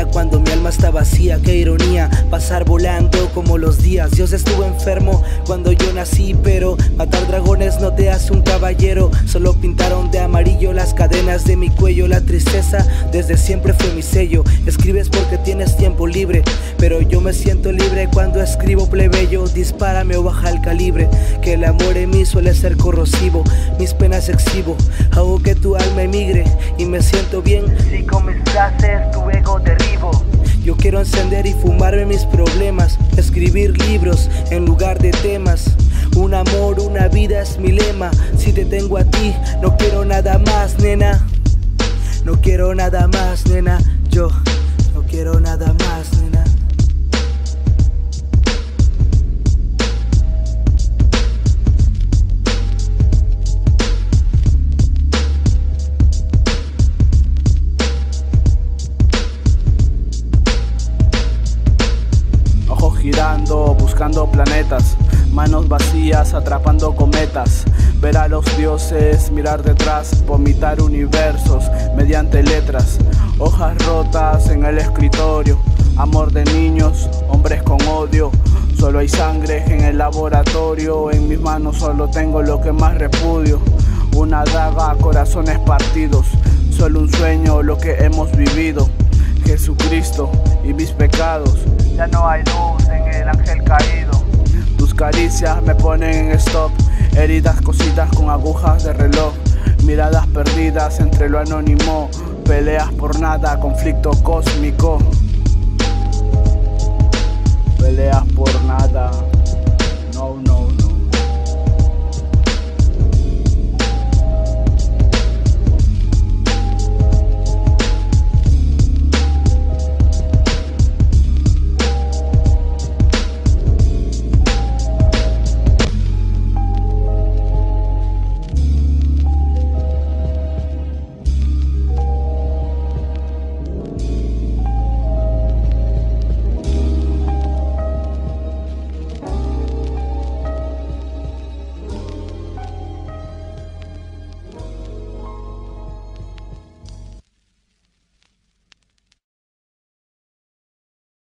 cuando mi alma está vacía. Qué ironía, pasar volando como los días. Dios estuvo enfermo cuando yo nací, pero matar dragones no te hace un caballero. Solo pintaron de amarillo las cadenas de mi cuello. La tristeza desde siempre fue mi sello. Escribes porque tienes tiempo libre, pero yo me siento libre cuando escribo, plebeyo. Dispárame o baja el calibre, que el amor en mí suele ser corrosivo. Mis penas exhibo, hago que tu alma emigre y me siento bien si con mis frases tu ego derribo. Yo quiero encender y fumarme mis problemas, escribir libros en lugar de temas. Un amor, una vida es mi lema. Si te tengo a ti, no quiero nada más, nena. No quiero nada más, nena. Yo no quiero nada más, nena. Girando, buscando planetas, manos vacías, atrapando cometas. Ver a los dioses, mirar detrás, vomitar universos mediante letras. Hojas rotas en el escritorio, amor de niños, hombres con odio. Solo hay sangre en el laboratorio, en mis manos solo tengo lo que más repudio. Una daga, corazones partidos, solo un sueño lo que hemos vivido. Jesucristo y mis pecados, ya no hay luz en el ángel caído. Tus caricias me ponen en stop, heridas cosidas con agujas de reloj. Miradas perdidas entre lo anónimo, peleas por nada, conflicto cósmico.